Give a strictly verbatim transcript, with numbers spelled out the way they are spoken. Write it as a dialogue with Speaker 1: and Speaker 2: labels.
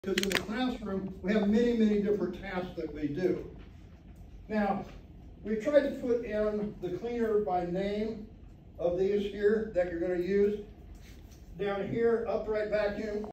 Speaker 1: Because in the classroom, we have many, many different tasks that we do. Now, we tried to put in the cleaner by name of these here that you're going to use. Down here, upright vacuum.